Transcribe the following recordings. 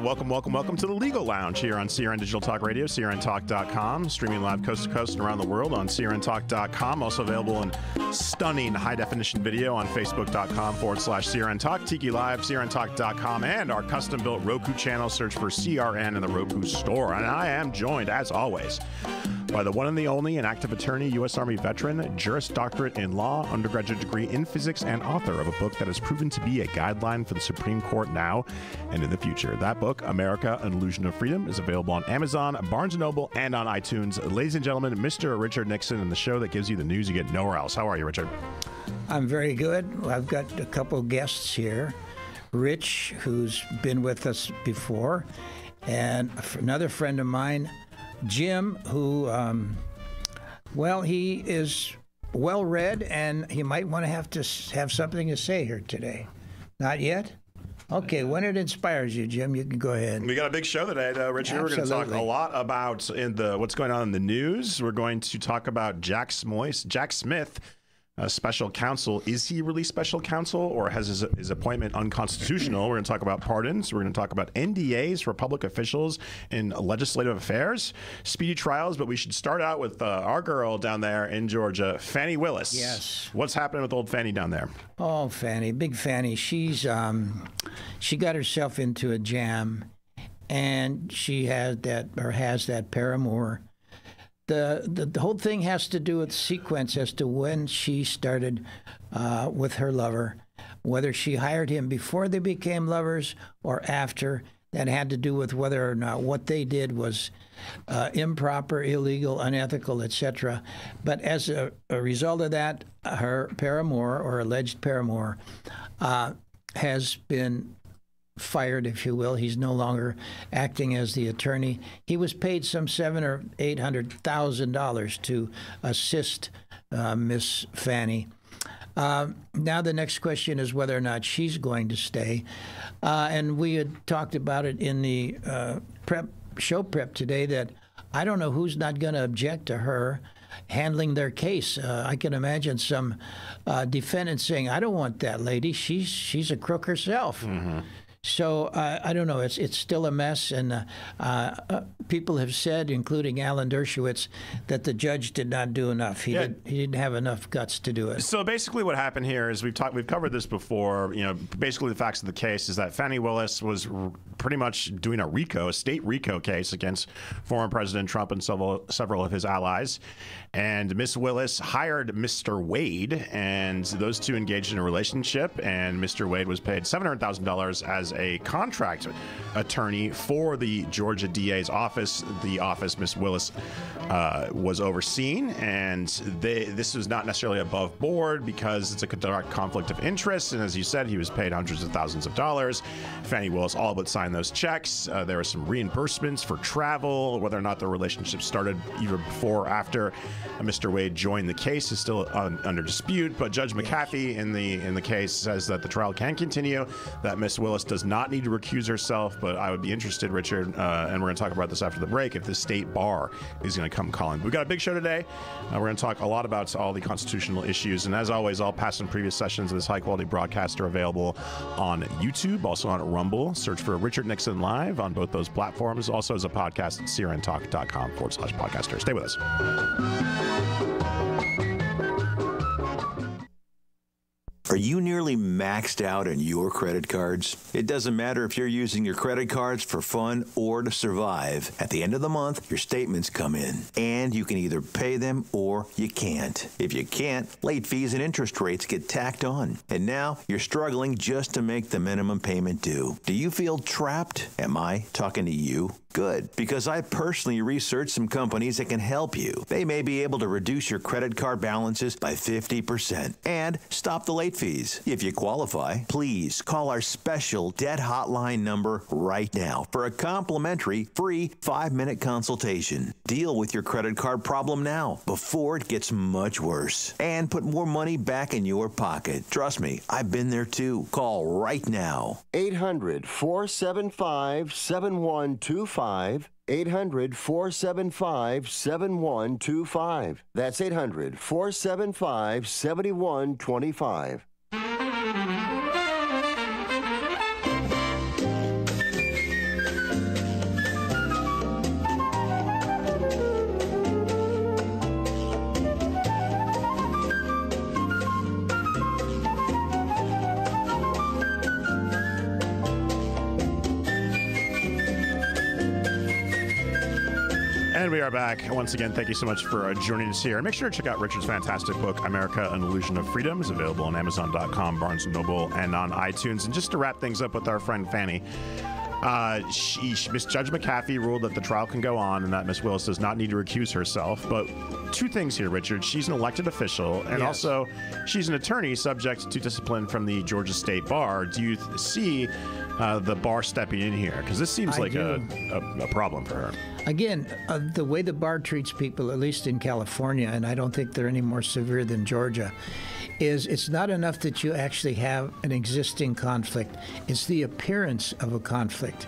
and welcome to the Legal Lounge here on CRN Digital Talk Radio, crntalk.com, streaming live coast to coast and around the world on crntalk.com. Also available in stunning high-definition video on facebook.com/CRNTalk, Tiki Live, crntalk.com, and our custom-built Roku channel. Search for CRN in the Roku store. And I am joined, as always, by the one and the only, an active attorney, U.S. Army veteran, Juris Doctorate in law, undergraduate degree in physics, and author of a book that has proven to be a guideline for the Supreme Court now and in the future. That book, America, An Illusion of Freedom, is available on Amazon, Barnes & Noble, and on iTunes. Ladies and gentlemen, Mr. Richard Nixon, and the show that gives you the news you get nowhere else. How are you, Richard? I'm very good. I've got a couple guests here. Rich, who's been with us before, and another friend of mine, Jim, who, he is well-read, and he might want to have something to say here today. Not yet? Okay, when it inspires you, Jim, you can go ahead. We got a big show today, Richard. Absolutely. We're going to talk a lot about what's going on in the news. We're going to talk about Jack Smith, special counsel. Is he really special counsel, or has his appointment unconstitutional? We're going to talk about pardons. We're going to talk about NDAs for public officials in legislative affairs, speedy trials. But we should start out with our girl down there in Georgia, Fannie Willis. Yes. What's happening with old Fannie down there? Oh, Fannie, big Fannie. She got herself into a jam, and she has that paramour. The whole thing has to do with sequence as to when she started with her lover, whether she hired him before they became lovers or after. That had to do with whether or not what they did was improper, illegal, unethical, etc. But as a result of that, her paramour, or alleged paramour, has been fired, if you will. He's no longer acting as the attorney. He was paid some $700,000 or $800,000 to assist Miss Fannie. Now the next question is whether or not she's going to stay. And we had talked about it in the show prep today, that I don't know who's not going to object to her handling their case. I can imagine some defendants saying, I don't want that lady. She's a crook herself. Mm-hmm. So I don't know. It's still a mess, and people have said, including Alan Dershowitz, that the judge did not do enough. He didn't have enough guts to do it. So basically, what happened here is we've covered this before. Basically the facts of the case is that Fannie Willis was pretty much doing a state RICO case against former President Trump and several of his allies. And Miss Willis hired Mr. Wade, and those two engaged in a relationship, and Mr. Wade was paid $700,000 as a contract attorney for the Georgia DA's office, the office Miss Willis was overseeing. And this was not necessarily above board because it's a direct conflict of interest. And as you said, he was paid hundreds of thousands of dollars. Fannie Willis all but signed those checks. There were some reimbursements for travel. Whether or not the relationship started either before or after Mr. Wade joined the case is still under dispute. But Judge McAfee in the case says that the trial can continue, that Miss Willis does not need to recuse herself. But I would be interested, Richard, and we're going to talk about this after the break, if the state bar is going to come calling. We've got a big show today. We're going to talk a lot about all the constitutional issues. And as always, all past and previous sessions of this high-quality broadcast are available on YouTube, also on Rumble. Search for Richard Nixon Live on both those platforms. Also as a podcast at crntalk.com/podcaster. Stay with us. Are you nearly maxed out on your credit cards? It doesn't matter if you're using your credit cards for fun or to survive. At the end of the month, your statements come in, and you can either pay them or you can't. If you can't, late fees and interest rates get tacked on. And now you're struggling just to make the minimum payment due. Do you feel trapped? Am I talking to you? Good, because I personally researched some companies that can help you. They may be able to reduce your credit card balances by 50% and stop the late fees. If you qualify, please call our special debt hotline number right now for a complimentary free 5-minute consultation. Deal with your credit card problem now before it gets much worse and put more money back in your pocket. Trust me, I've been there too. Call right now. 800-475-7125. 800-475-7125. That's 800-475-7125. And we are back. Once again, thank you so much for joining us here. And make sure to check out Richard's fantastic book, America, An Illusion of Freedom. It's available on Amazon.com, Barnes & Noble, and on iTunes. And just to wrap things up with our friend Fanny, Miss Judge McAfee ruled that the trial can go on and that Miss Willis does not need to recuse herself. But two things here, Richard. She's an elected official, and also she's an attorney subject to discipline from the Georgia State Bar. Do you see the bar stepping in here? Because this seems like a problem for her. Again, the way the bar treats people, at least in California, and I don't think they're any more severe than Georgia, is it's not enough that you actually have an existing conflict. It's the appearance of a conflict.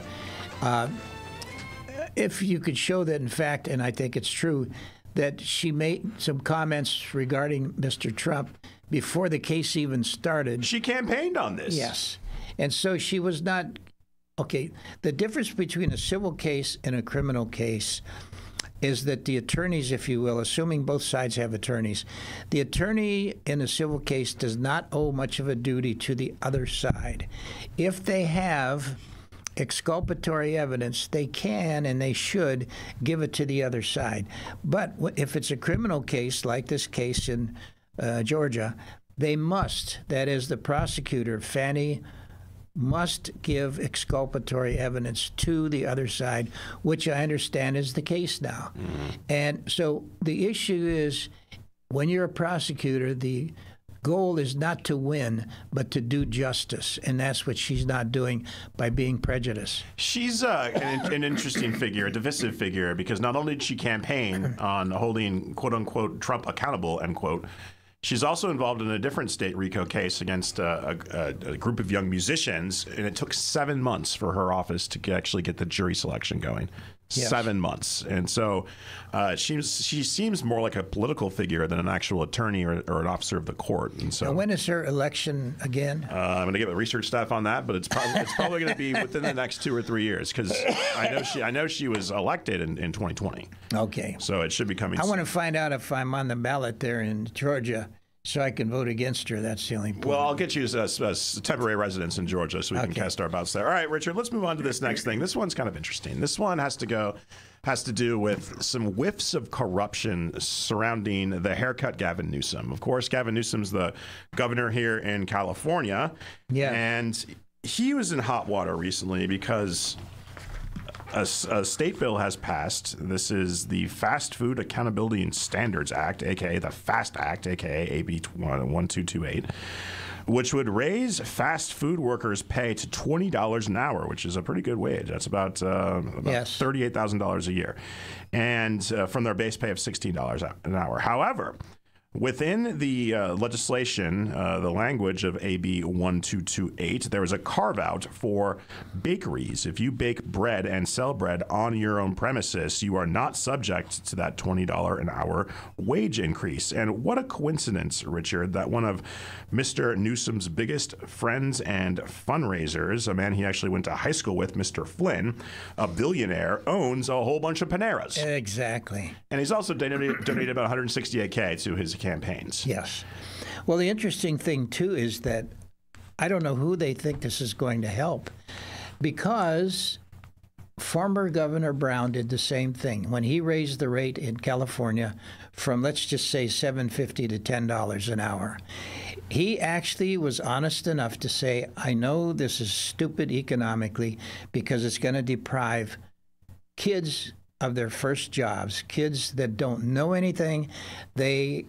If you could show that, in fact, and I think it's true, that she made some comments regarding Mr. Trump before the case even started. She campaigned on this. Yes. And so she was not... Okay, the difference between a civil case and a criminal case is that the attorneys, if you will, assuming both sides have attorneys, the attorney in a civil case does not owe much of a duty to the other side. If they have exculpatory evidence, they can and they should give it to the other side. But if it's a criminal case, like this case in Georgia, they must, that is the prosecutor, Fanny, must give exculpatory evidence to the other side, which I understand is the case now. And so the issue is, when you're a prosecutor, the goal is not to win, but to do justice. And that's what she's not doing by being prejudiced. She's an interesting figure, a divisive figure, because not only did she campaign on holding, quote unquote, Trump accountable, end quote, she's also involved in a different state RICO case against a group of young musicians, and it took 7 months for her office to actually get the jury selection going. Yes. 7 months. And so she seems more like a political figure than an actual attorney or an officer of the court. And so, now, when is her election again? I'm going to get the research staff on that, but it's probably going to be within the next 2 or 3 years, because I know she was elected in 2020. Okay. So it should be coming soon. I want to find out if I'm on the ballot there in Georgia, so I can vote against her. That's the only point. Well, I'll get you a temporary residence in Georgia so we can cast our ballots there. All right, Richard, let's move on to this next thing. This one's kind of interesting. This one has to do with some whiffs of corruption surrounding the haircut Gavin Newsom. Of course, Gavin Newsom's the governor here in California. Yeah. And he was in hot water recently because a state bill has passed. This is the Fast Food Accountability and Standards Act, a.k.a. the FAST Act, a.k.a. AB 1228, which would raise fast food workers' pay to $20 an hour, which is a pretty good wage. That's about $38,000 a year, and from their base pay of $16 an hour. However, within the legislation, the language of AB 1228, there is a carve-out for bakeries. If you bake bread and sell bread on your own premises, you are not subject to that $20 an hour wage increase. And what a coincidence, Richard, that one of Mr. Newsom's biggest friends and fundraisers, a man he actually went to high school with, Mr. Flynn, a billionaire, owns a whole bunch of Paneras. Exactly. And he's also donated about $168K to his campaigns. Yes. Well, the interesting thing, too, is that I don't know who they think this is going to help, because former Governor Brown did the same thing. When he raised the rate in California from, let's just say, $7.50 to $10 an hour, he actually was honest enough to say, I know this is stupid economically because it's going to deprive kids of their first jobs, kids that don't know anything. The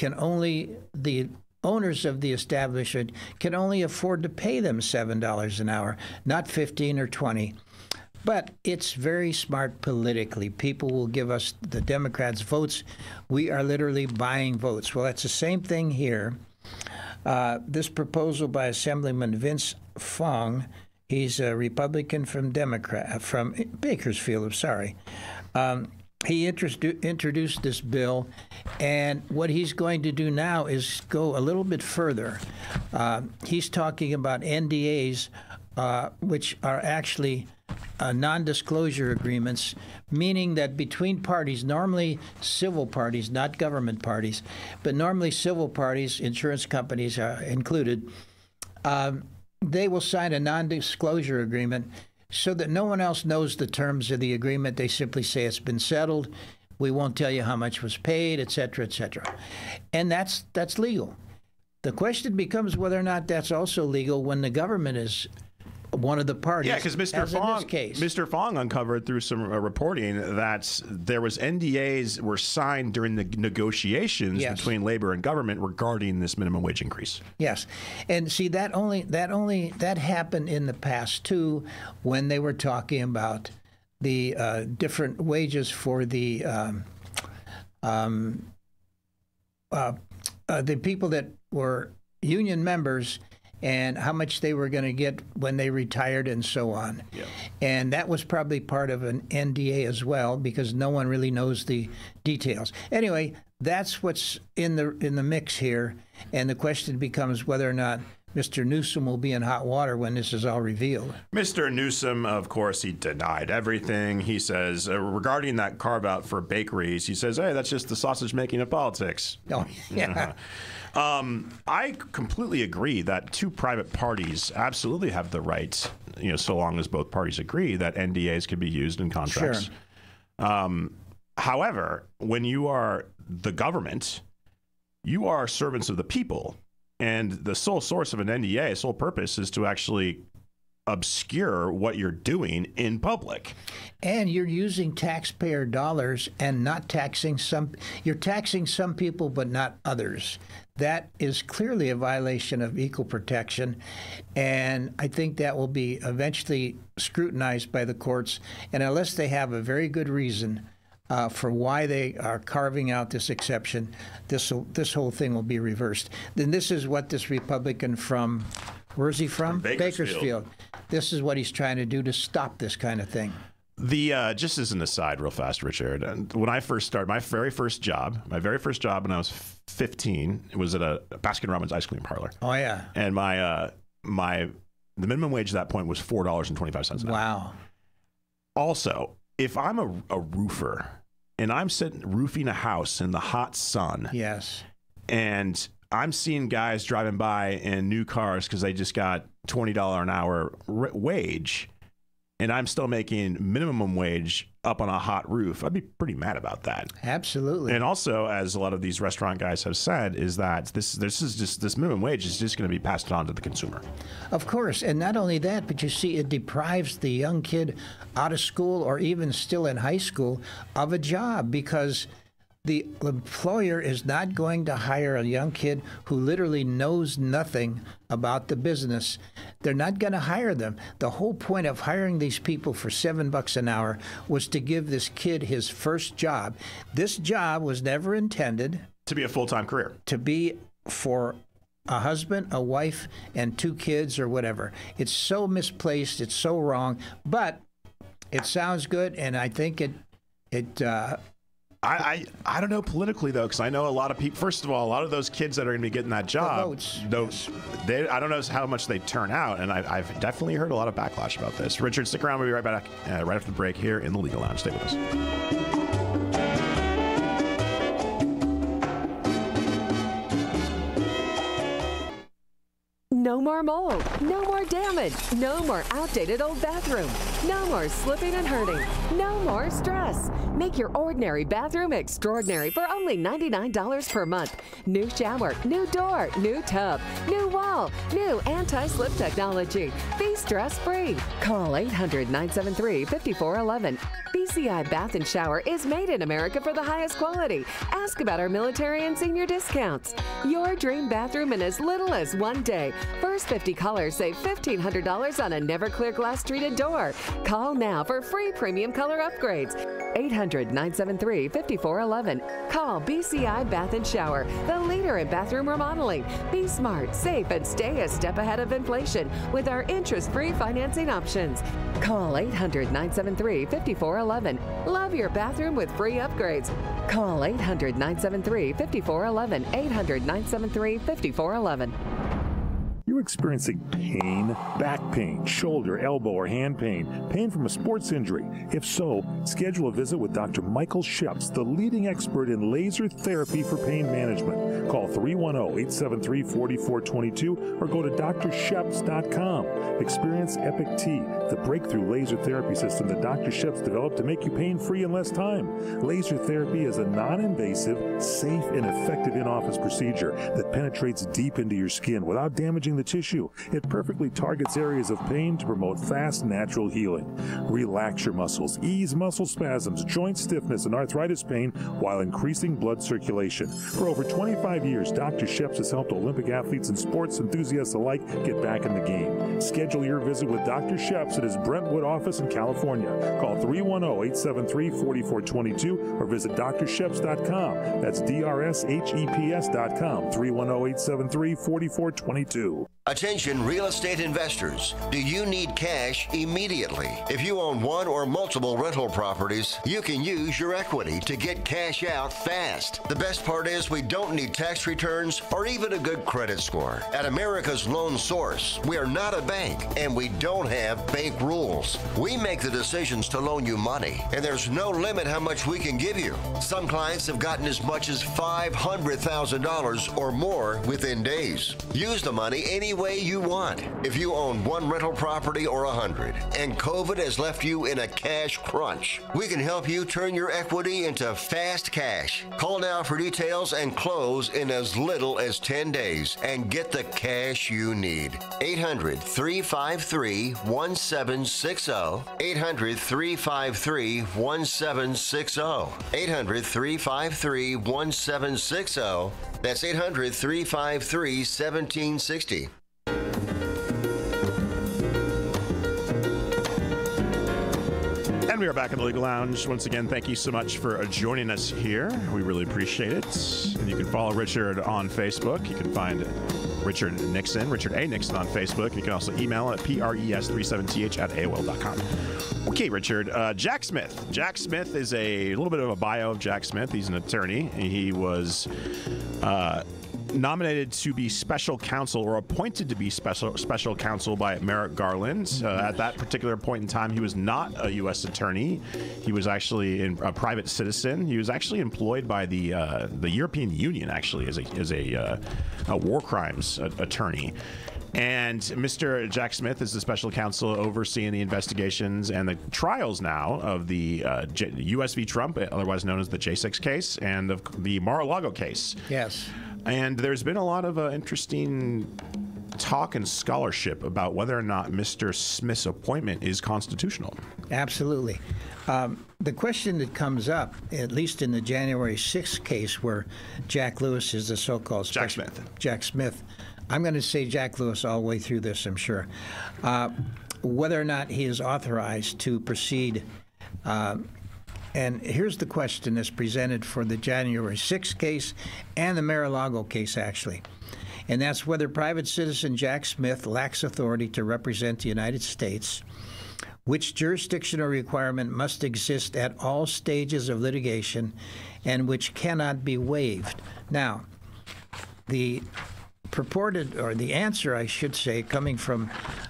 owners of the establishment can only afford to pay them $7 an hour, not $15 or $20. But it's very smart politically. People will give us, the Democrats, votes. We are literally buying votes. Well, that's the same thing here. This proposal by Assemblyman Vince Fong, he's a Republican from Bakersfield, he introduced this bill, and what he's going to do now is go a little bit further. He's talking about NDAs, which are actually non-disclosure agreements, meaning that between parties, normally civil parties, not government parties, but normally civil parties, insurance companies are included, they will sign a non-disclosure agreement so that no one else knows the terms of the agreement. They simply say it's been settled. We won't tell you how much was paid, et cetera, et cetera. And that's legal. The question becomes whether or not that's also legal when the government is one of the parties. Yeah, because Mr. Fong uncovered through some reporting that there was NDAs were signed during the negotiations between labor and government regarding this minimum wage increase. Yes, and see that happened in the past too, when they were talking about the different wages for the people that were union members, and how much they were going to get when they retired and so on. Yeah. And that was probably part of an NDA as well, because no one really knows the details. Anyway, that's what's in the mix here, and the question becomes whether or not Mr. Newsom will be in hot water when this is all revealed. Mr. Newsom, of course, he denied everything. He says, regarding that carve-out for bakeries, he says, hey, that's just the sausage making of politics. Oh, yeah. I completely agree that two private parties absolutely have the right, so long as both parties agree that NDAs can be used in contracts. Sure. However, when you are the government, you are servants of the people. And the sole source of an NDA, sole purpose, is to actually obscure what you're doing in public. And you're using taxpayer dollars and not taxing some. You're taxing some people, but not others. That is clearly a violation of equal protection. And I think that will be eventually scrutinized by the courts. And unless they have a very good reason for why they are carving out this exception, this whole thing will be reversed. Then this is what this Republican from, where's he from? Bakersfield. This is what he's trying to do to stop this kind of thing. Just as an aside, real fast, Richard, when I first started, my very first job when I was 15, it was at a Baskin-Robbins ice cream parlor. Oh yeah. And the minimum wage at that point was $4.25 an hour. Wow. Also, if I'm a roofer and I'm roofing a house in the hot sun, yes, and I'm seeing guys driving by in new cars because they just got $20 an hour wage, and I'm still making minimum wage up on a hot roof, I'd be pretty mad about that. Absolutely. And also, as a lot of these restaurant guys have said, is that this minimum wage is just going to be passed on to the consumer. Of course, and not only that, but you see, it deprives the young kid out of school or even still in high school of a job, because the employer is not going to hire a young kid who literally knows nothing about the business. They're not going to hire them. The whole point of hiring these people for $7 an hour was to give this kid his first job. This job was never intended to be a full-time career. To be for a husband, a wife, and 2 kids or whatever. It's so misplaced. It's so wrong. But it sounds good, and I think I don't know politically, though, because I know a lot of people. First of all, a lot of those kids that are going to be getting that job, I don't know how much they turn out, and I've definitely heard a lot of backlash about this. Richard, stick around. We'll be right back right after the break here in the Legal Lounge. Stay with us. No more mold, no more damage, no more outdated old bathroom, no more slipping and hurting, no more stress. Make your ordinary bathroom extraordinary for only $99 per month. New shower, new door, new tub, new wall, new anti-slip technology. Be stress-free. Call 800-973-5411. BCI Bath and Shower is made in America for the highest quality. Ask about our military and senior discounts. Your dream bathroom in as little as 1 day. First 50 callers save $1,500 on a never-clear glass treated door. Call now for free premium color upgrades. 800-973-5411. Call BCI Bath and Shower, the leader in bathroom remodeling. Be smart, safe, and stay a step ahead of inflation with our interest-free financing options. Call 800-973-5411. Love your bathroom with free upgrades. Call 800-973-5411. 800-973-5411. You experiencing pain, back pain, shoulder, elbow, or hand pain, pain from a sports injury? If so, schedule a visit with Dr. Michael Sheps, the leading expert in laser therapy for pain management. Call 310-873-4422 or go to drsheps.com. Experience Epic T, the breakthrough laser therapy system that Dr. Sheps developed to make you pain-free in less time. Laser therapy is a non-invasive, safe, and effective in-office procedure that penetrates deep into your skin without damaging the tissue. It perfectly targets areas of pain to promote fast, natural healing. Relax your muscles, ease muscle spasms, joint stiffness, and arthritis pain while increasing blood circulation. For over 25 years, Dr. Sheps has helped Olympic athletes and sports enthusiasts alike get back in the game. Schedule your visit with Dr. Sheps at his Brentwood office in California. Call 310-873-4422 or visit drsheps.com. That's DRSHEPS.com. 310-873-4422. Attention real estate investors. Do you need cash immediately? If you own one or multiple rental properties, you can use your equity to get cash out fast. The best part is we don't need tax returns or even a good credit score. At America's Loan Source, we are not a bank and we don't have bank rules. We make the decisions to loan you money, and there's no limit how much we can give you. Some clients have gotten as much as $500,000 or more within days. Use the money any way you want. If you own one rental property or 100 and COVID has left you in a cash crunch, we can help you turn your equity into fast cash. Call now for details and close in as little as 10 days and get the cash you need. 800-353-1760. 800-353-1760. 800-353-1760. That's 800-353-1760. And we are back in the Legal Lounge. Once again, thank you so much for joining us here. We really appreciate it. And you can follow Richard on Facebook. You can find Richard Nixon, Richard A. Nixon on Facebook. You can also email at pres37th@aol.com. Okay, Richard. Jack Smith. Jack Smith is a little bit of a bio of Jack Smith. He's an attorney. He was nominated to be special counsel or appointed to be special counsel by Merrick Garland. At that particular point in time, he was not a U.S. attorney. He was actually a private citizen. He was actually employed by the European Union, actually, as a war crimes attorney. And Mr. Jack Smith is the special counsel overseeing the investigations and the trials now of the U.S. v. Trump, otherwise known as the J6 case, and of the Mar-a-Lago case. Yes. And there's been a lot of interesting talk and scholarship about whether or not Mr. Smith's appointment is constitutional. Absolutely. The question that comes up, at least in the January 6th case where Jack Lewis is the so-called Jack Smith. Jack Smith. I'm going to say Jack Lewis all the way through this, I'm sure. Whether or not he is authorized to proceed. And here's the question that's presented for the January 6th case and the Mar-a-Lago case, actually. And that's whether private citizen Jack Smith lacks authority to represent the United States, which jurisdictional requirement must exist at all stages of litigation, and which cannot be waived. Now, the purported, or the answer, I should say, coming from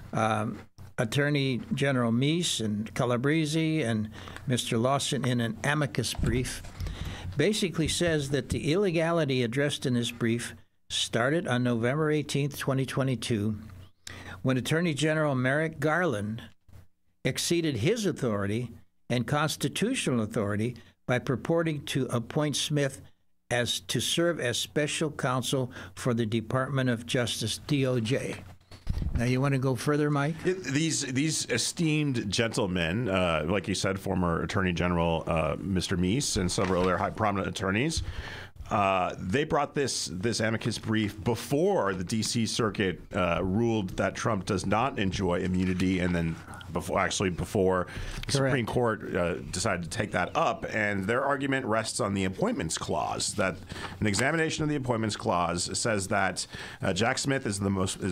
Attorney General Meese and Calabrese and Mr. Lawson in an amicus brief, basically says that the illegality addressed in this brief started on November 18th, 2022, when Attorney General Merrick Garland exceeded his authority and constitutional authority by purporting to appoint Smith to serve as special counsel for the Department of Justice, DOJ. Now, you want to go further, Mike? These esteemed gentlemen, like you said, former Attorney General Mr. Meese and several other high prominent attorneys, they brought this amicus brief before the D.C. Circuit ruled that Trump does not enjoy immunity, and then before the Supreme Court decided to take that up. And their argument rests on the Appointments Clause, that an examination of the Appointments Clause says that Jack Smith is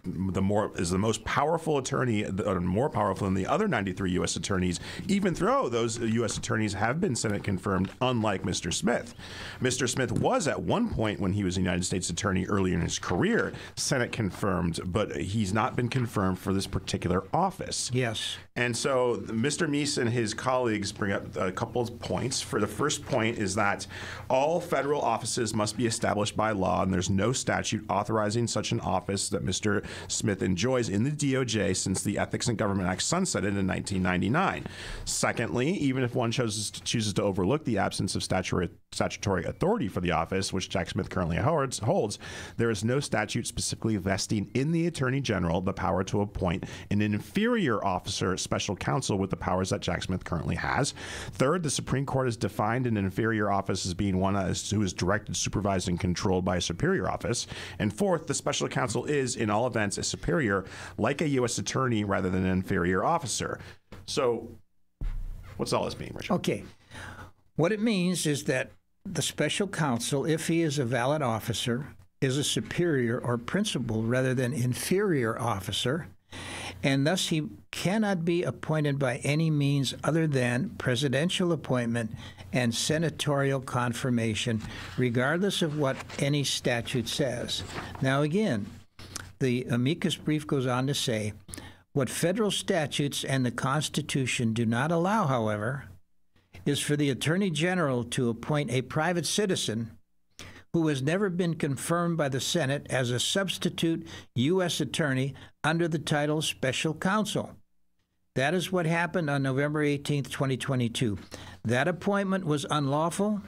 the most powerful attorney, more powerful than the other 93 U.S. attorneys, even though those U.S. attorneys have been Senate confirmed, unlike Mr. Smith. Mr. Smith was at one point, when he was a United States attorney earlier in his career, Senate confirmed, but he's not been confirmed for this particular office. Yes. And so Mr. Meese and his colleagues bring up a couple of points. For the first point is that all federal offices must be established by law, and there's no statute authorizing such an office that Mr. Smith enjoys in the DOJ since the Ethics and Government Act sunsetted in 1999. Secondly, even if one chooses to overlook the absence of statutory authority for the office, which Jack Smith currently holds, there is no statute specifically vesting in the Attorney General the power to appoint an inferior officer, special counsel, with the powers that Jack Smith currently has. Third, the Supreme Court has defined an inferior office as being one who is directed, supervised, and controlled by a superior office. And fourth, the special counsel is, in all events, a superior, like a U.S. attorney, rather than an inferior officer. So what's all this mean, Richard? Okay. What it means is that the special counsel, if he is a valid officer, is a superior or principal rather than inferior officer, and thus he cannot be appointed by any means other than presidential appointment and senatorial confirmation, regardless of what any statute says. Now again, the amicus brief goes on to say, what federal statutes and the Constitution do not allow, however, is for the Attorney General to appoint a private citizen who has never been confirmed by the Senate as a substitute U.S. attorney under the title Special Counsel. That is what happened on November 18, 2022. That appointment was unlawful,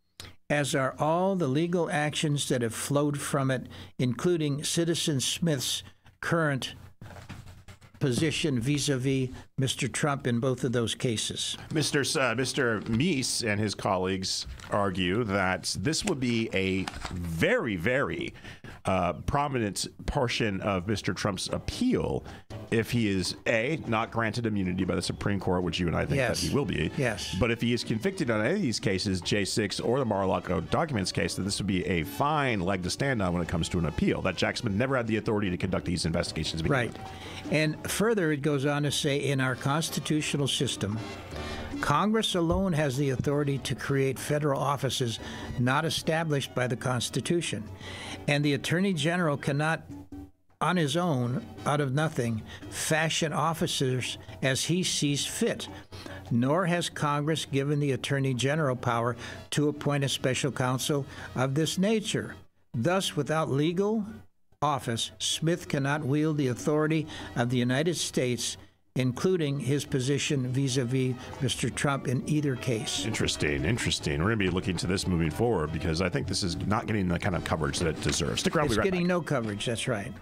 as are all the legal actions that have flowed from it, including Citizen Smith's current position vis-a-vis Mr. Trump in both of those cases. Mr. Meese and his colleagues argue that this would be a very, very prominent portion of Mr. Trump's appeal if he is, A, not granted immunity by the Supreme Court, which you and I think that he will be. Yes. But if he is convicted on any of these cases, J6 or the Mar-a-Lago documents case, that this would be a fine leg to stand on when it comes to an appeal, that Jack Smith never had the authority to conduct these investigations. Right. And further, it goes on to say, in our constitutional system, Congress alone has the authority to create federal offices not established by the Constitution. And the Attorney General cannot, on his own, out of nothing, fashion officers as he sees fit. Nor has Congress given the Attorney General power to appoint a special counsel of this nature. Thus, without legal office, Smith cannot wield the authority of the United States, including his position vis-a-vis Mr. Trump in either case. Interesting. We're going to be looking to this moving forward because I think this is not getting the kind of coverage that it deserves. Stick around. It's getting no coverage, that's right.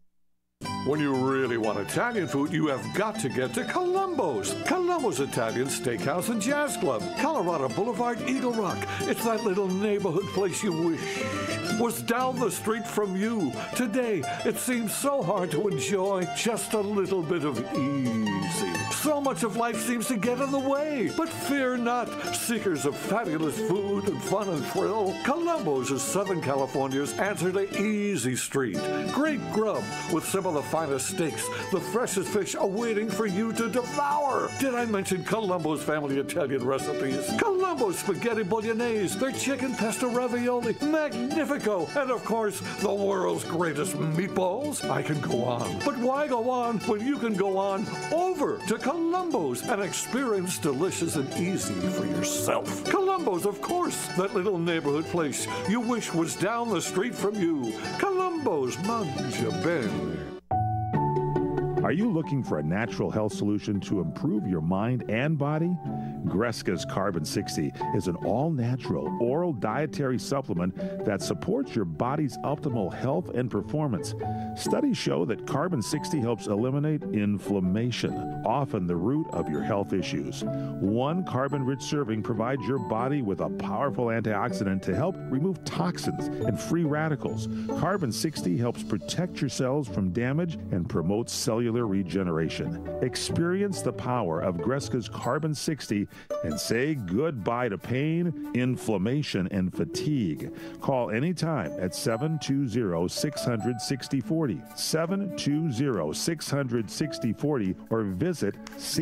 When you really want Italian food, you have got to get to Columbo's. Columbo's Italian Steakhouse and Jazz Club, Colorado Boulevard, Eagle Rock. It's that little neighborhood place you wish was down the street from you. Today, it seems so hard to enjoy just a little bit of easy. So much of life seems to get in the way. But fear not, seekers of fabulous food and fun and thrill. Columbo's is Southern California's answer to Easy Street. Great grub with some of the finest steaks, the freshest fish awaiting for you to devour. Did I mention Columbo's family Italian recipes? Columbo's spaghetti bolognese, their chicken pesto ravioli, magnifico, and of course, the world's greatest meatballs. I can go on, but why go on when you can go on over to Columbo's and experience delicious and easy for yourself? Columbo's, of course, that little neighborhood place you wish was down the street from you. Columbo's, mangia bene. Are you looking for a natural health solution to improve your mind and body? Greska's Carbon 60 is an all-natural oral dietary supplement that supports your body's optimal health and performance. Studies show that Carbon 60 helps eliminate inflammation, often the root of your health issues. One carbon-rich serving provides your body with a powerful antioxidant to help remove toxins and free radicals. Carbon 60 helps protect your cells from damage and promotes cellular regeneration. Experience the power of Greska's Carbon 60 and say goodbye to pain, inflammation, and fatigue. Call anytime at 720-600-6040, 720-600-6040, or visit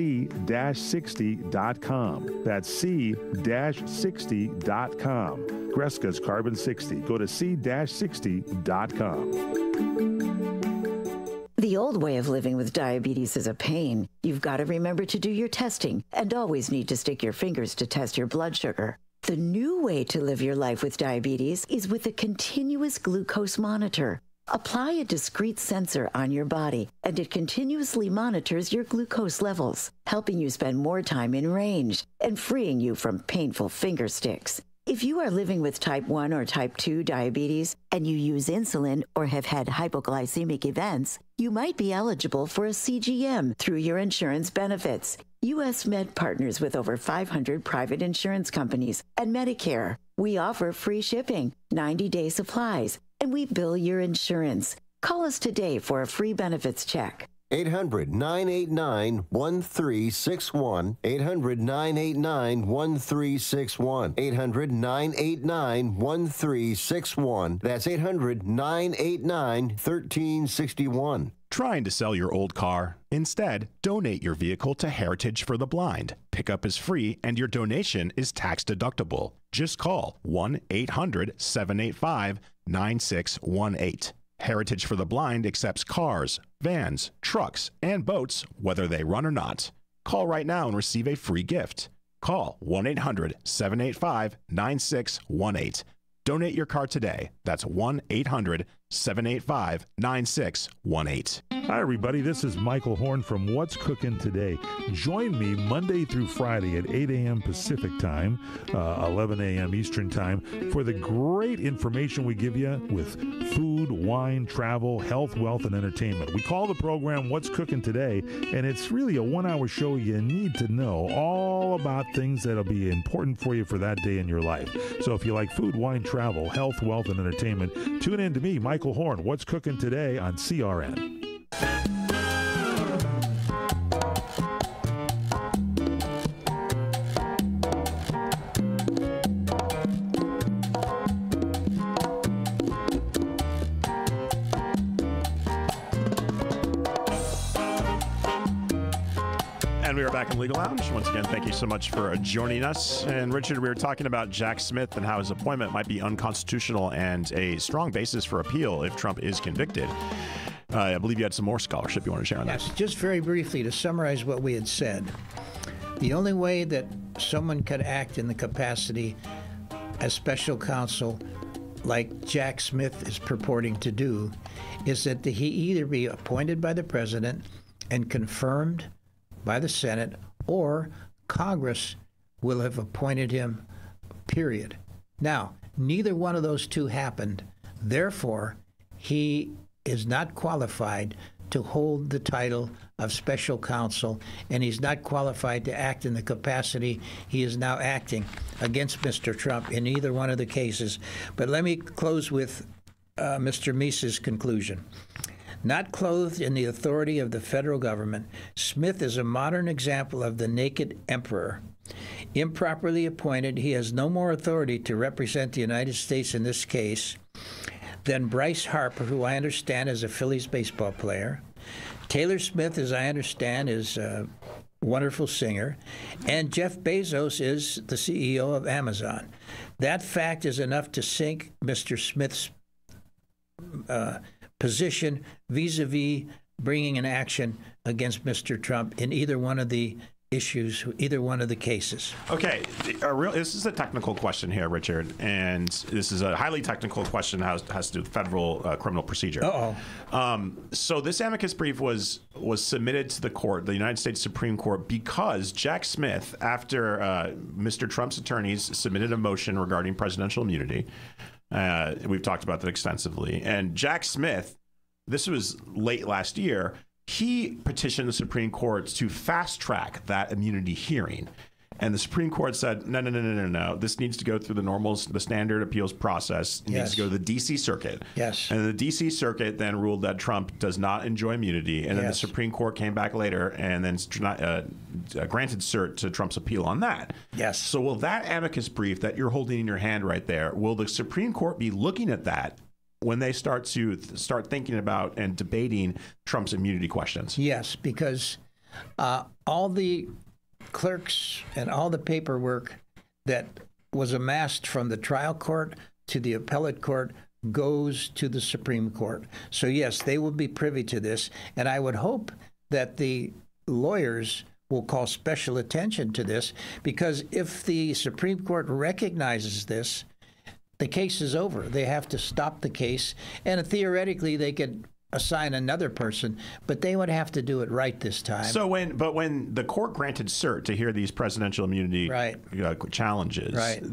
c-60.com. That's c-60.com. Greska's Carbon 60. Go to c-60.com. The old way of living with diabetes is a pain. You've got to remember to do your testing and always need to stick your fingers to test your blood sugar. The new way to live your life with diabetes is with a continuous glucose monitor. Apply a discrete sensor on your body, and it continuously monitors your glucose levels, helping you spend more time in range and freeing you from painful finger sticks. If you are living with type 1 or type 2 diabetes and you use insulin or have had hypoglycemic events, you might be eligible for a CGM through your insurance benefits. U.S. Med partners with over 500 private insurance companies and Medicare. We offer free shipping, 90-day supplies, and we bill your insurance. Call us today for a free benefits check. 800-989-1361. 800-989-1361. 800-989-1361. That's 800-989-1361. Trying to sell your old car? Instead, donate your vehicle to Heritage for the Blind. Pickup is free and your donation is tax deductible. Just call 1-800-785-9618. Heritage for the Blind accepts cars, vans, trucks, and boats, whether they run or not. Call right now and receive a free gift. Call 1-800-785-9618. Donate your car today. That's 1-800-785-9618. Hi, everybody. This is Michael Horn from What's Cooking Today. Join me Monday through Friday at 8 a.m. Pacific Time, 11 a.m. Eastern Time, for the great information we give you with food, wine, travel, health, wealth, and entertainment. We call the program What's Cooking Today, and it's really a one-hour show you need to know all about things that'll be important for you for that day in your life. So if you like food, wine, travel, health, wealth, and entertainment, tune in to me, Michael Horn, What's Cooking Today on CRN. And we are back in Legal Lounge. Once again, thank you so much for joining us. And Richard, we were talking about Jack Smith and how his appointment might be unconstitutional and a strong basis for appeal if Trump is convicted. I believe you had some more scholarship you want to share on that. Yes, just very briefly to summarize what we had said. The only way that someone could act in the capacity as special counsel like Jack Smith is purporting to do is that he either be appointed by the president and confirmed by the Senate, or Congress will have appointed him, period. Now, neither one of those two happened. Therefore, he is not qualified to hold the title of special counsel, and he's not qualified to act in the capacity he is now acting against Mr. Trump in either one of the cases. But let me close with Mr. Mises' conclusion. Not clothed in the authority of the federal government, Smith is a modern example of the naked emperor. Improperly appointed, he has no more authority to represent the United States in this case than Bryce Harper, who I understand is a Phillies baseball player. Taylor Smith, as I understand, is a wonderful singer. And Jeff Bezos is the CEO of Amazon. That fact is enough to sink Mr. Smith's position vis-a-vis bringing an action against Mr. Trump in either one of the issues, either one of the cases. Okay, this is a technical question here, Richard, and this is a highly technical question that has to do with federal criminal procedure. So this amicus brief was submitted to the court, the United States Supreme Court, because Jack Smith, after Mr. Trump's attorneys submitted a motion regarding presidential immunity, we've talked about that extensively, and Jack Smith, this was late last year, he petitioned the Supreme Court to fast track that immunity hearing. And the Supreme Court said, no. This needs to go through the standard appeals process. It needs to go to the D.C. Circuit. Yes. And the D.C. Circuit then ruled that Trump does not enjoy immunity. And then the Supreme Court came back later and then granted cert to Trump's appeal on that. Yes. So will that amicus brief that you're holding in your hand right there, will the Supreme Court be looking at that when they start thinking about and debating Trump's immunity questions? Yes, because all the clerks and all the paperwork that was amassed from the trial court to the appellate court goes to the Supreme Court. So yes, they will be privy to this, and I would hope that the lawyers will call special attention to this, because if the Supreme Court recognizes this, the case is over. They have to stop the case, and theoretically they could assign another person, but they would have to do it right this time. So when the court granted cert to hear these presidential immunity challenges,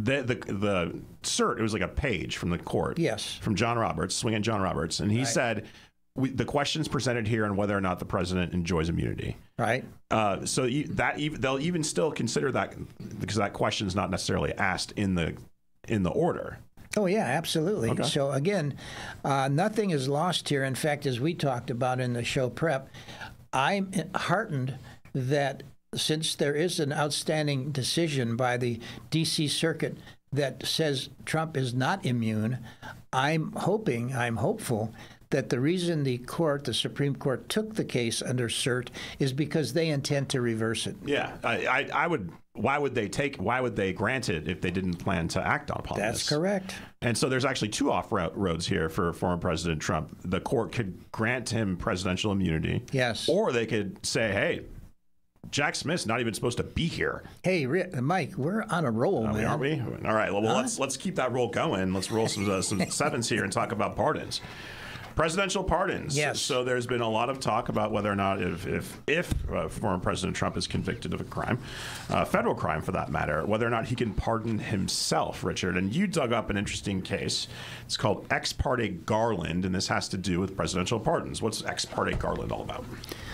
the cert, it was like a page from the court, from John Roberts, swinging John Roberts, and he said, the questions presented here on whether or not the president enjoys immunity. Right. So they'll even still consider that, because that question is not necessarily asked in the order. Oh, yeah, absolutely. Okay. So, again, nothing is lost here. In fact, as we talked about in the show prep, I'm heartened that since there is an outstanding decision by the D.C. Circuit that says Trump is not immune, I'm hopeful that the reason the Supreme Court took the case under cert is because they intend to reverse it. Yeah, I would. Why would they grant it if they didn't plan to act upon this? That's correct. And so there's actually two off-roads here for former President Trump. The court could grant him presidential immunity. Yes. Or they could say, hey, Jack Smith's not even supposed to be here. Hey, Mike, we're on a roll, man. Aren't we? All right. Well, let's keep that roll going. Let's roll some sevens here and talk about pardons. Presidential pardons. Yes. So there's been a lot of talk about whether or not if former President Trump is convicted of a crime, federal crime for that matter, whether or not he can pardon himself, Richard. And you dug up an interesting case. It's called Ex parte Garland, and this has to do with presidential pardons. What's Ex parte Garland all about?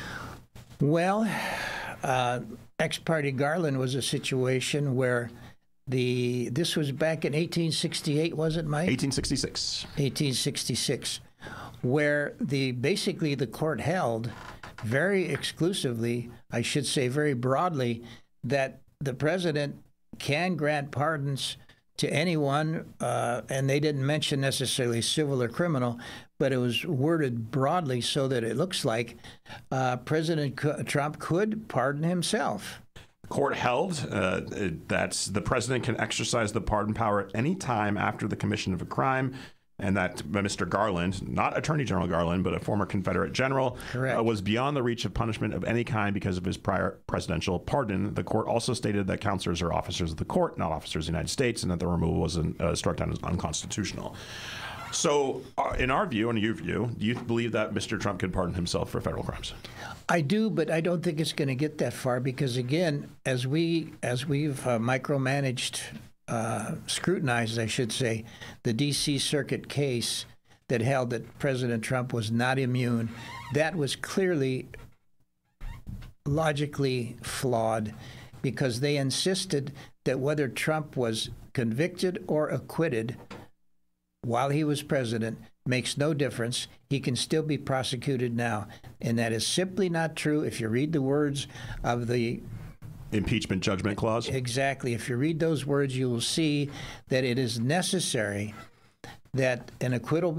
Well, Ex parte Garland was a situation where this was back in 1868, was it, Mike? 1866. 1866. Where basically the court held very exclusively, I should say very broadly, that the president can grant pardons to anyone, and they didn't mention necessarily civil or criminal, but it was worded broadly so that it looks like President Trump could pardon himself. Court held that the president can exercise the pardon power at any time after the commission of a crime, and that Mr. Garland, not Attorney General Garland, but a former Confederate general, was beyond the reach of punishment of any kind because of his prior presidential pardon. The court also stated that counselors are officers of the court, not officers of the United States, and that the removal was struck down as unconstitutional. So, in our view and your view, do you believe that Mr. Trump could pardon himself for federal crimes? I do, but I don't think it's going to get that far because, again, as we've micromanaged, scrutinized, I should say, the D.C. Circuit case that held that President Trump was not immune, that was clearly logically flawed because they insisted that whether Trump was convicted or acquitted while he was president makes no difference. He can still be prosecuted now. And that is simply not true if you read the words of the impeachment judgment clause. Exactly. If you read those words, you will see that it is necessary that an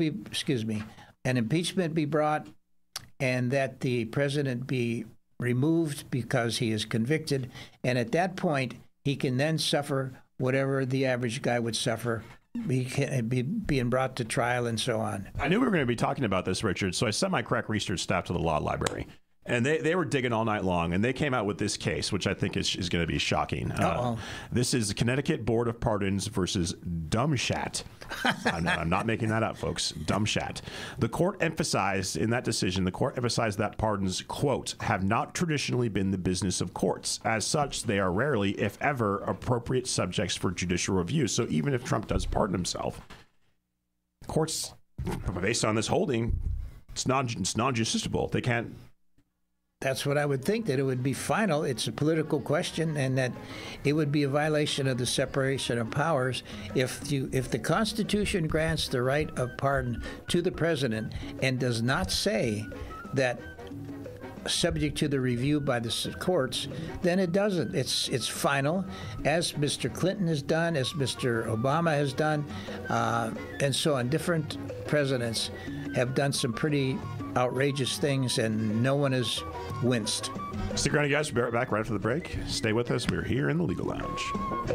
impeachment be brought and that the president be removed because he is convicted. And at that point, he can then suffer whatever the average guy would suffer. He can be being brought to trial and so on. I knew we were going to be talking about this, Richard, so I sent my crack research staff to the law library. And they were digging all night long, and they came out with this case, which I think is going to be shocking. This is Connecticut Board of Pardons versus Dumbshat. I'm not making that up, folks. Dumbshat. The court emphasized in that decision, that pardons, quote, have not traditionally been the business of courts. As such, they are rarely, if ever, appropriate subjects for judicial review. So even if Trump does pardon himself, courts, based on this holding, it's non-justiciable. They That's what I would think, that it would be final. It's a political question, and that it would be a violation of the separation of powers if the Constitution grants the right of pardon to the president and does not say that subject to the review by the courts, then it doesn't. It's final, as Mr. Clinton has done, as Mr. Obama has done, and so on. Different presidents have done some pretty outrageous things, and no one has winced. Stick around, guys. We'll be right back right after the break. Stay with us. We're here in the Legal Lounge.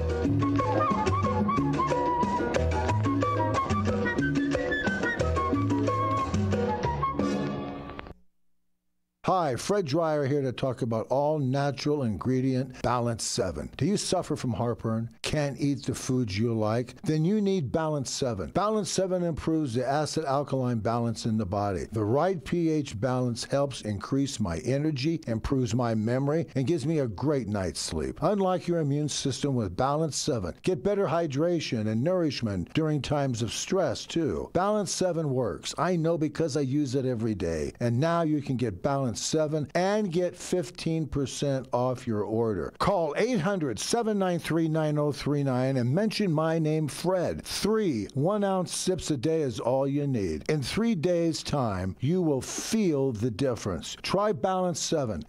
Hi, Fred Dreyer here to talk about all natural ingredient Balance 7. Do you suffer from heartburn? Can't eat the foods you like? Then you need Balance 7. Balance 7 improves the acid-alkaline balance in the body. The right pH balance helps increase my energy, improves my memory, and gives me a great night's sleep. Unlike your immune system with Balance 7, get better hydration and nourishment during times of stress, too. Balance 7 works. I know because I use it every day. And now you can get Balance 7 and get 15% off your order. Call 800-793-9039 and mention my name, Fred. 3 1-ounce sips a day is all you need. In 3 days' time, you will feel the difference. Try Balance 7.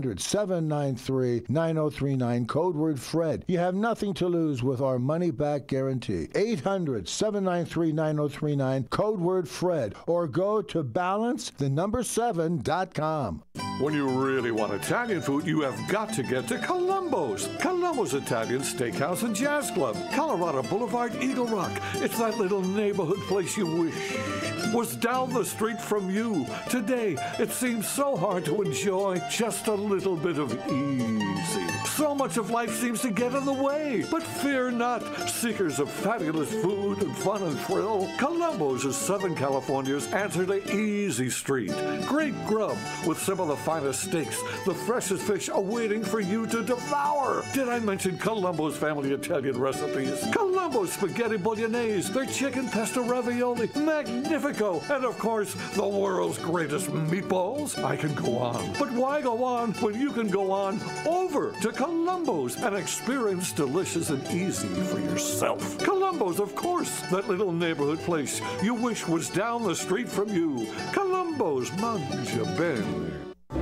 800-793-9039, code word Fred. You have nothing to lose with our money-back guarantee. 800-793-9039, code word Fred, or go to balance7.com. When you really want Italian food, you have got to get to Columbo's. Columbo's Italian Steakhouse and Jazz Club, Colorado Boulevard, Eagle Rock. It's that little neighborhood place you wish was down the street from you. Today, it seems so hard to enjoy just a little bit of easy. So much of life seems to get in the way. But fear not, seekers of fabulous food and fun and thrill. Columbo's is Southern California's answer to Easy Street. Great grub with some of the finest steaks, the freshest fish awaiting for you to devour. Did I mention Columbo's family Italian recipes? Columbo's spaghetti bolognese, their chicken pesto ravioli, magnifico, and of course, the world's greatest meatballs. I can go on. But why go on when you can go on over to Columbo's and experience delicious and easy for yourself? Columbo's, of course, that little neighborhood place you wish was down the street from you. Columbo's, mangia bene.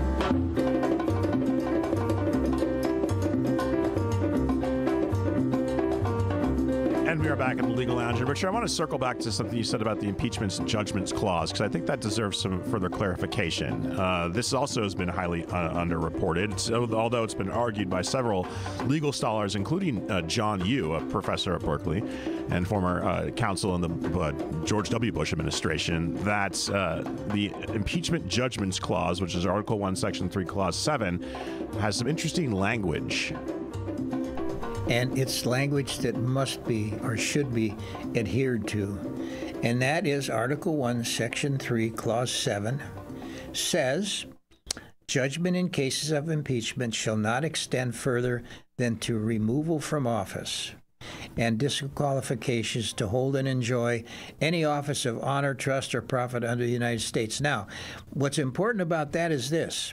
And we are back in the Legal Lounge. And Richard, I want to circle back to something you said about the impeachment judgments clause, because I think that deserves some further clarification. This also has been highly underreported, so, although it's been argued by several legal scholars, including John Yoo, a professor at Berkeley and former counsel in the George W. Bush administration, that the impeachment judgments clause, which is Article 1, Section 3, Clause 7, has some interesting language. And it's language that must be or should be adhered to. And that is Article 1, Section 3, Clause 7, says, judgment in cases of impeachment shall not extend further than to removal from office and disqualifications to hold and enjoy any office of honor, trust, or profit under the United States. Now, what's important about that is this.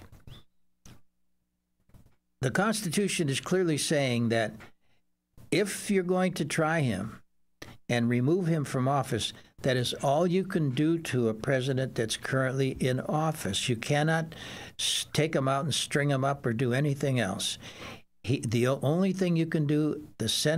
The Constitution is clearly saying that if you're going to try him and remove him from office, that is all you can do to a president that's currently in office. You cannot take him out and string him up or do anything else. The only thing you can do,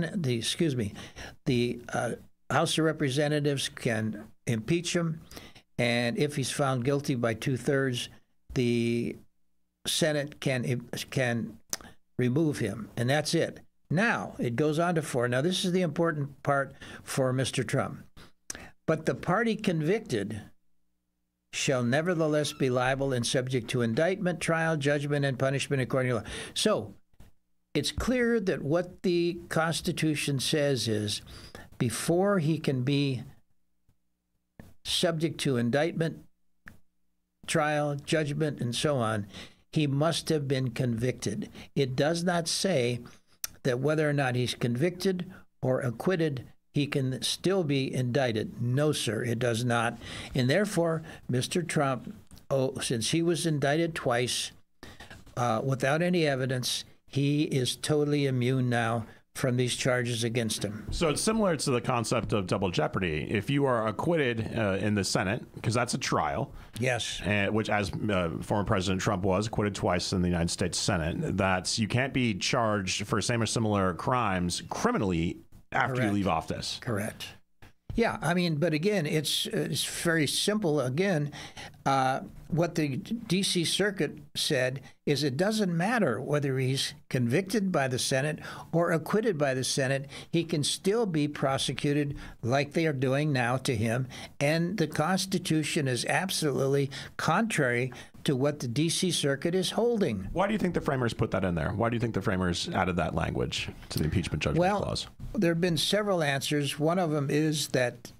the House of Representatives can impeach him, and if he's found guilty by 2/3, the Senate can remove him, and that's it. Now, it goes on to 4. Now, this is the important part for Mr. Trump. But the party convicted shall nevertheless be liable and subject to indictment, trial, judgment, and punishment according to law. So, it's clear that what the Constitution says is before he can be subject to indictment, trial, judgment, and so on, he must have been convicted. It does not say that whether or not he's convicted or acquitted, he can still be indicted. No, sir, it does not. And therefore, Mr. Trump, since he was indicted twice, without any evidence, he is totally immune now from these charges against him. So it's similar to the concept of double jeopardy. If you are acquitted in the Senate, because that's a trial, yes, which as former President Trump was acquitted twice in the United States Senate, that you can't be charged for same or similar crimes criminally after you leave office. Correct. Yeah, I mean, but again, it's very simple. Again, what the D.C. Circuit said is it doesn't matter whether he's convicted by the Senate or acquitted by the Senate. He can still be prosecuted like they are doing now to him. And the Constitution is absolutely contrary to what the D.C. Circuit is holding. Why do you think the framers put that in there? Why do you think the framers added that language to the impeachment judgment clause? There have been several answers. One of them is that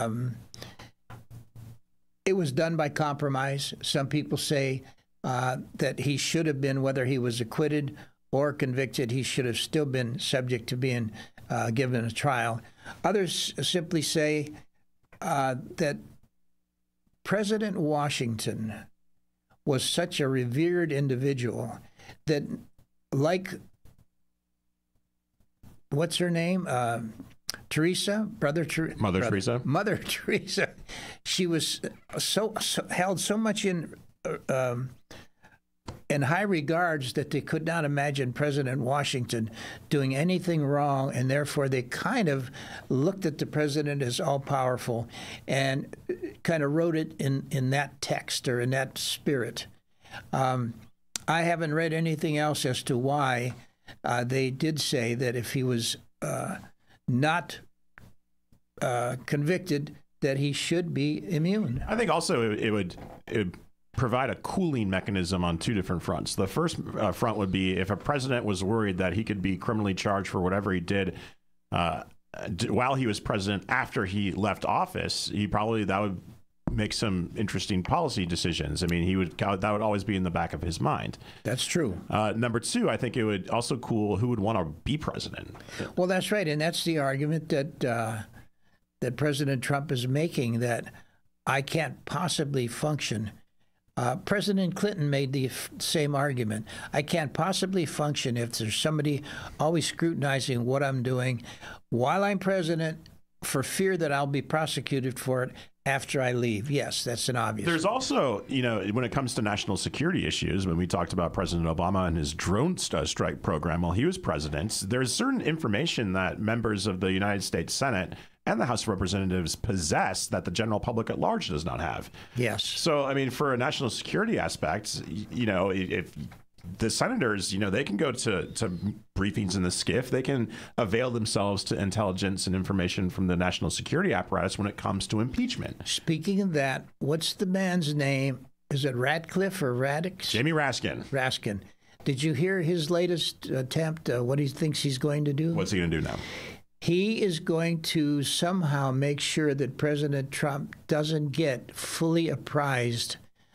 it was done by compromise. Some people say that he should have been, whether he was acquitted or convicted, he should have still been subject to being given a trial. Others simply say that President Washington was such a revered individual that, like, what's her name? Mother Teresa. She was so held so much in high regards that they could not imagine President Washington doing anything wrong, and therefore they kind of looked at the president as all-powerful and kind of wrote it in that text or in that spirit. I haven't read anything else as to why they did say that if he was not convicted, that he should be immune. I think also it would provide a cooling mechanism on two different fronts. The first front would be if a president was worried that he could be criminally charged for whatever he did while he was president after he left office, that would make some interesting policy decisions. I mean, that would always be in the back of his mind. That's true. Number two, I think it would also cool who would want to be president. Well, that's right, and that's the argument that President Trump is making, that I can't possibly function. President Clinton made the same argument. I can't possibly function if there's somebody always scrutinizing what I'm doing while I'm president, for fear that I'll be prosecuted for it after I leave. Yes, that's an obvious. There's also, when it comes to national security issues, when we talked about President Obama and his drone strike program while he was president, there's certain information that members of the United States Senate and the House of Representatives possess that the general public at large does not have. Yes. So, I mean, for a national security aspect, if the senators, they can go to briefings in the SCIF. They can avail themselves to intelligence and information from the national security apparatus when it comes to impeachment. Speaking of that, what's the man's name? Is it Radcliffe or Radix? Jamie Raskin. Raskin. Did you hear his latest attempt, what he thinks he's going to do? What's he going to do now? He is going to somehow make sure that President Trump doesn't get fully apprised.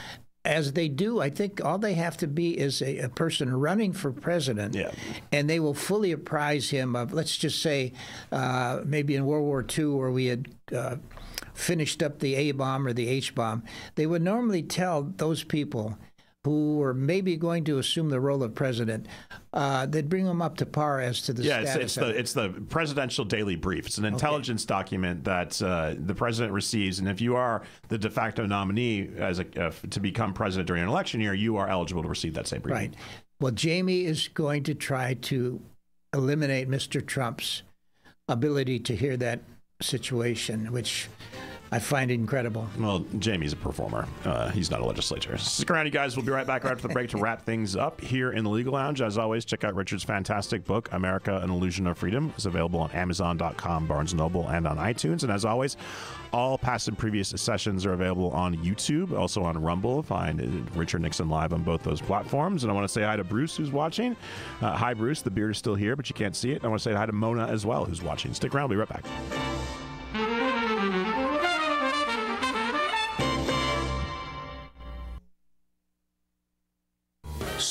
As they do, I think all they have to be is a person running for president, and they will fully apprise him of, let's just say, maybe in World War II, where we had finished up the A-bomb or the H-bomb, they would normally tell those people who were maybe going to assume the role of president, they'd bring them up to par as to the status. It's the presidential daily brief. It's an intelligence document that the president receives, and if you are the de facto nominee to become president during an election year, you are eligible to receive that same briefing. Right. Well, Jamie is going to try to eliminate Mr. Trump's ability to hear that situation, which I find incredible. Well, Jamie's a performer. He's not a legislator. Stick around, you guys. We'll be right back right after the break to wrap things up here in the Legal Lounge. As always, check out Richard's fantastic book, America, An Illusion of Freedom. It's available on Amazon.com, Barnes & Noble, and on iTunes. And as always, all past and previous sessions are available on YouTube, also on Rumble. Find Richard Nixon live on both those platforms. And I want to say hi to Bruce, who's watching. Hi, Bruce. The beard is still here, but you can't see it. And I want to say hi to Mona as well, who's watching. Stick around. We'll be right back.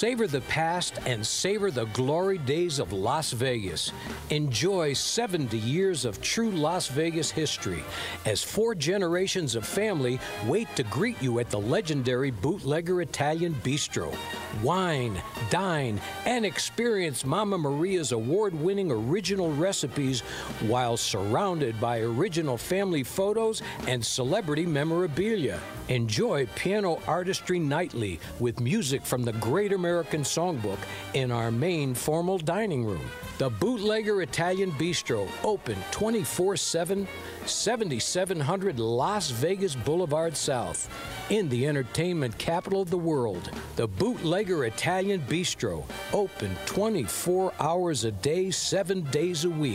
Savor the past and savor the glory days of Las Vegas. Enjoy 70 years of true Las Vegas history as 4 generations of family wait to greet you at the legendary Bootlegger Italian Bistro. Wine, dine, and experience Mama Maria's award-winning original recipes while surrounded by original family photos and celebrity memorabilia. Enjoy piano artistry nightly with music from the Great American Songbook in our main formal dining room. The Bootlegger Italian Bistro, open 24/7, 7700 Las Vegas Boulevard South. In the entertainment capital of the world, the Bootlegger Italian Bistro, open 24 hours a day, 7 days a week.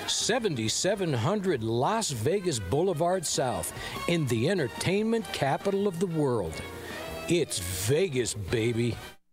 7700 Las Vegas Boulevard South, in the entertainment capital of the world. It's Vegas, baby.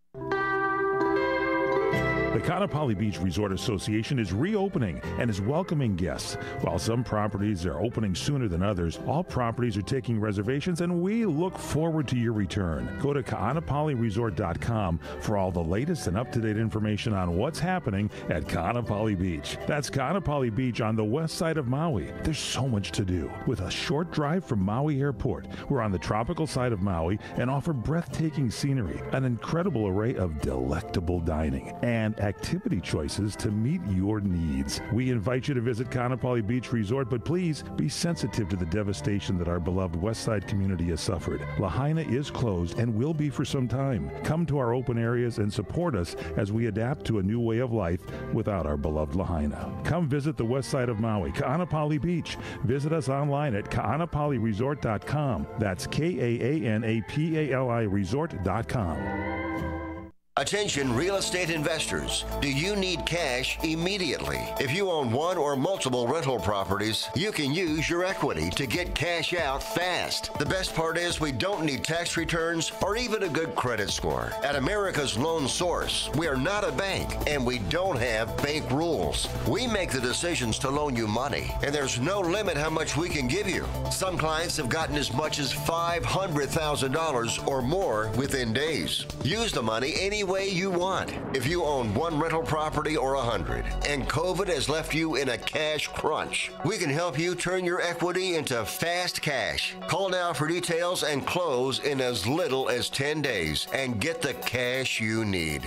The Kaanapali Beach Resort Association is reopening and is welcoming guests. While some properties are opening sooner than others, all properties are taking reservations, and we look forward to your return. Go to kaanapaliresort.com for all the latest and up-to-date information on what's happening at Kaanapali Beach. That's Kaanapali Beach on the west side of Maui. There's so much to do. With a short drive from Maui Airport, we're on the tropical side of Maui and offer breathtaking scenery, an incredible array of delectable dining, and activity choices to meet your needs. We invite you to visit Kaanapali Beach Resort, but please be sensitive to the devastation that our beloved West Side community has suffered. Lahaina is closed and will be for some time. Come to our open areas and support us as we adapt to a new way of life without our beloved Lahaina. Come visit the west side of Maui, Kaanapali Beach. Visit us online at kaanapaliresort.com. That's KAANAPALI resort.com. Attention real estate investors. Do you need cash immediately? If you own one or multiple rental properties, you can use your equity to get cash out fast. The best part is we don't need tax returns or even a good credit score. At America's Loan Source, we are not a bank and we don't have bank rules. We make the decisions to loan you money, and there's no limit how much we can give you. Some clients have gotten as much as $500,000 or more within days. Use the money any way you want. If you own one rental property or 100 and COVID has left you in a cash crunch, we can help you turn your equity into fast cash. Call now for details and close in as little as 10 days and get the cash you need.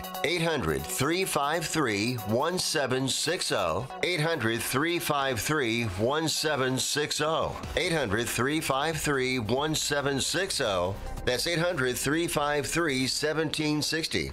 800-353-1760. 800-353-1760. 800-353-1760. That's 800-353-1760.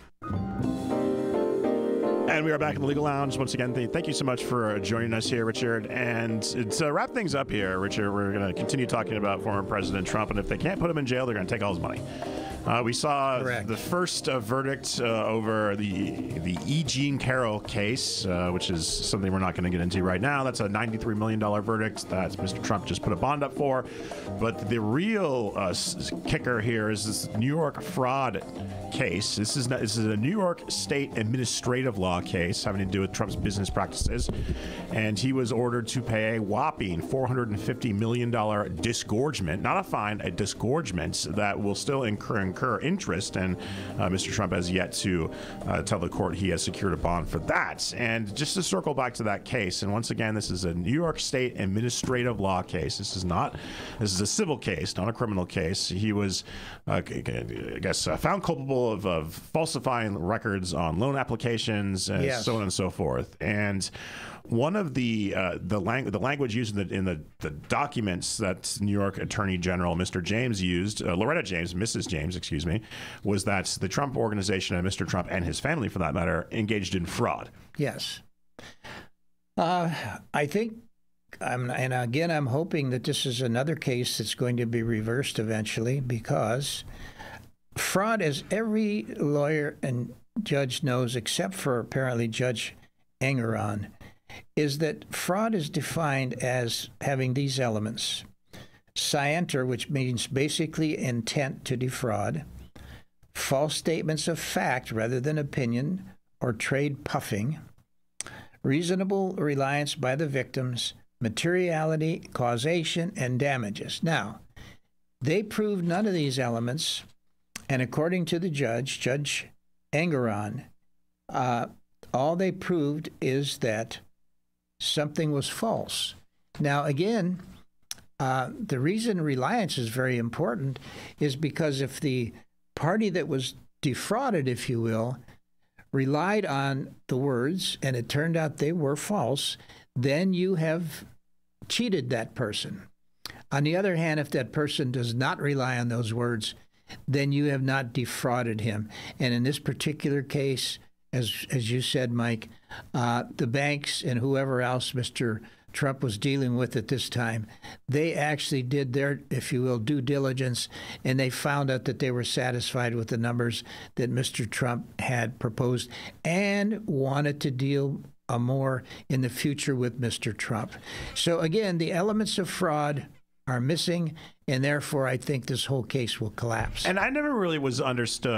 And we are back in the Legal Lounge. Once again, thank you so much for joining us here, Richard. And to wrap things up here, Richard, we're going to continue talking about former President Trump. And if they can't put him in jail, they're going to take all his money. We saw the first verdict over the E. Jean Carroll case, which is something we're not going to get into right now. That's a $93 million verdict that Mr. Trump just put a bond up for. But the real kicker here is this New York fraud case. This is a New York State administrative law case having to do with Trump's business practices. And he was ordered to pay a whopping $450 million disgorgement, not a fine, a disgorgement that will still incur interest, and Mr. Trump has yet to tell the court he has secured a bond for that. And just to circle back to that case, and once again, this is a New York State administrative law case. This is a civil case, not a criminal case. He was, I guess, found culpable of falsifying records on loan applications and so on and so forth. And one of the language used in the documents that New York Attorney General Mr. James used, Mrs. James, excuse me, was that the Trump organization and Mr. Trump and his family, for that matter, engaged in fraud. Yes. I think, and again, I'm hoping that this is another case that's going to be reversed eventually, because fraud, as every lawyer and judge knows, except for apparently Judge Engeron, is that fraud is defined as having these elements: scienter, which means basically intent to defraud; false statements of fact rather than opinion, or trade puffing; reasonable reliance by the victims; materiality, causation, and damages. Now, they proved none of these elements, and according to the judge, Judge Engeron, all they proved is that something was false. Now, again, the reason reliance is very important is because if the party that was defrauded, if you will, relied on the words and it turned out they were false, then you have cheated that person. On the other hand, if that person does not rely on those words, then you have not defrauded him. And in this particular case, as you said, Mike, the banks and whoever else Mr. Trump was dealing with at this time, they actually did their, if you will, due diligence, and they found out that they were satisfied with the numbers that Mr. Trump had proposed and wanted to deal more in the future with Mr. Trump. So again, the elements of fraud are missing, and therefore I think this whole case will collapse. And I never really understood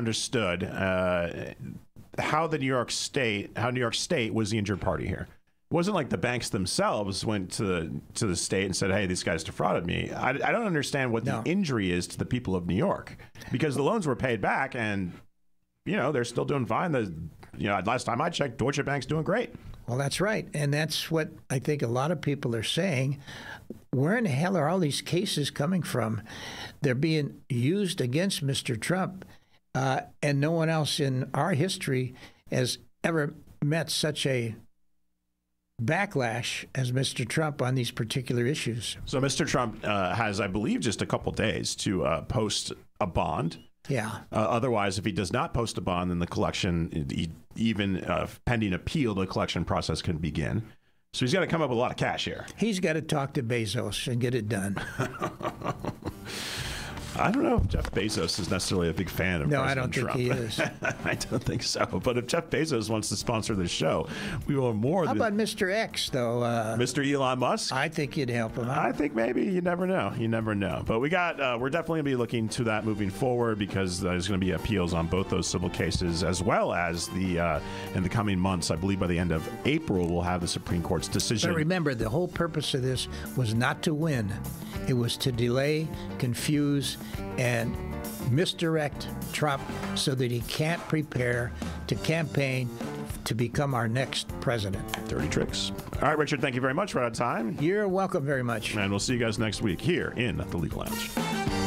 how New York State was the injured party here. It wasn't like the banks themselves went to the state and said, hey, these guys defrauded me. I don't understand what the injury is to the people of New York, because the loans were paid back and, they're still doing fine. Last time I checked, Deutsche Bank's doing great. Well, that's right. And that's what I think a lot of people are saying. Where in the hell are all these cases coming from? They're being used against Mr. Trump, and no one else in our history has ever met such a backlash as Mr. Trump on these particular issues. So Mr. Trump has, I believe, just a couple days to post a bond. Yeah. Otherwise, if he does not post a bond, then the collection, even pending appeal, the collection process can begin. So he's got to come up with a lot of cash here. He's got to talk to Bezos and get it done. I don't know if Jeff Bezos is necessarily a big fan of President Trump. No, I don't think he is. I don't think so. But if Jeff Bezos wants to sponsor this show, we will more. How about Mr. X, though? Mr. Elon Musk? I think you'd help him out. I think maybe. You never know. You never know. But we're definitely going to be looking to that moving forward, because there's going to be appeals on both those civil cases, as well as in the coming months. I believe by the end of April, we'll have the Supreme Court's decision. But remember, the whole purpose of this was not to win. It was to delay, confuse, and misdirect Trump so that he can't prepare to campaign to become our next president. Dirty tricks. All right, Richard, thank you very much. We're out of time. You're welcome very much. And we'll see you guys next week here in the Legal Lounge.